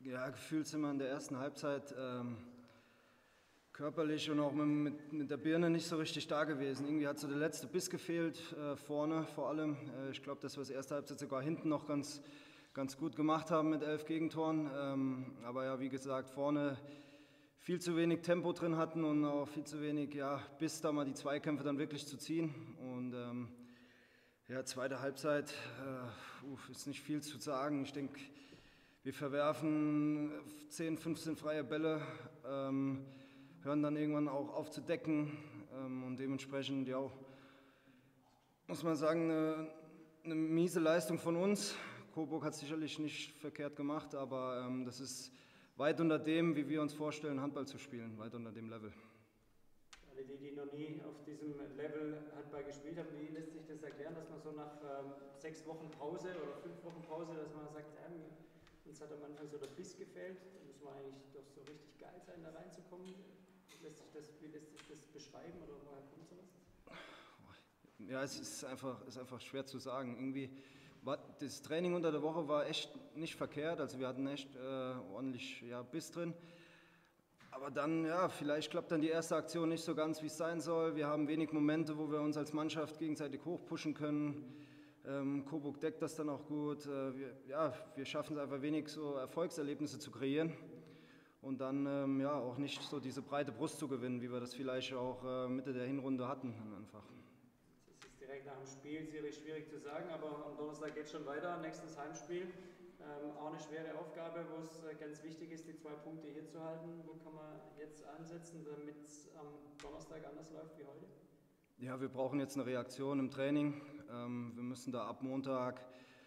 Ja, gefühlt sind wir in der ersten Halbzeit körperlich und auch mit der Birne nicht so richtig da gewesen. Irgendwie hat so der letzte Biss gefehlt, vorne vor allem. Ich glaube, dass wir das erste Halbzeit sogar hinten noch ganz gut gemacht haben mit 11 Gegentoren. Aber ja, wie gesagt, vorne viel zu wenig Tempo drin hatten und auch viel zu wenig Biss, da mal die Zweikämpfe dann wirklich zu ziehen. Und ja, zweite Halbzeit ist nicht viel zu sagen. Ich denke, wir verwerfen 10, 15 freie Bälle, hören dann irgendwann auch auf zu decken und dementsprechend, ja, muss man sagen, eine miese Leistung von uns. Coburg hat sicherlich nicht verkehrt gemacht, aber das ist weit unter dem, wie wir uns vorstellen, Handball zu spielen, weit unter dem Level. Alle die noch nie auf diesem Level Handball gespielt haben, wie lässt sich das erklären, dass man so nach 6 Wochen Pause oder 5 Wochen Pause, dass man sagt, uns hat am Anfang so der Biss gefehlt, da muss man eigentlich doch so richtig geil sein, da reinzukommen. Wie lässt sich das beschreiben oder woher kommt sowas? Ja, es ist einfach schwer zu sagen. Irgendwie das Training unter der Woche war echt nicht verkehrt, also wir hatten echt ordentlich Biss drin. Aber dann, vielleicht klappt dann die erste Aktion nicht so ganz, wie es sein soll. Wir haben wenig Momente, wo wir uns als Mannschaft gegenseitig hochpushen können. Coburg deckt das dann auch gut. Wir schaffen es einfach wenig so Erfolgserlebnisse zu kreieren und dann auch nicht so diese breite Brust zu gewinnen, wie wir das vielleicht auch Mitte der Hinrunde hatten einfach. Das ist direkt nach dem Spiel sicherlich schwierig zu sagen, aber am Donnerstag geht es schon weiter. Nächstes Heimspiel. Auch eine schwere Aufgabe, wo es ganz wichtig ist, die 2 Punkte hier zu halten. Wo kann man jetzt ansetzen, damit es am Donnerstag anders läuft wie heute? Ja, wir brauchen jetzt eine Reaktion im Training. Wir müssen da ab Montag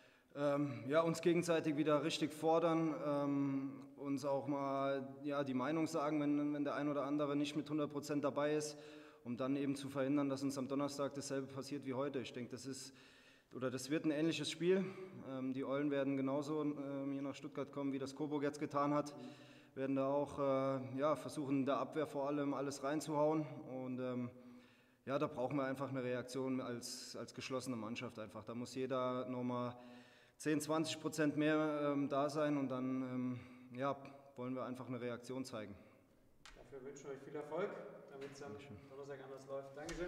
uns gegenseitig wieder richtig fordern, uns auch mal die Meinung sagen, wenn der ein oder andere nicht mit 100% dabei ist, um dann eben zu verhindern, dass uns am Donnerstag dasselbe passiert wie heute. Ich denke, das wird ein ähnliches Spiel. Die Eulen werden genauso hier nach Stuttgart kommen, wie das Coburg jetzt getan hat. Werden da auch versuchen, in der Abwehr vor allem alles reinzuhauen. Und da brauchen wir einfach eine Reaktion als geschlossene Mannschaft einfach. Da muss jeder nochmal 10-20% mehr da sein und dann wollen wir einfach eine Reaktion zeigen. Dafür wünschen wir euch viel Erfolg, damit es am Donnerstag anders läuft. Dankeschön.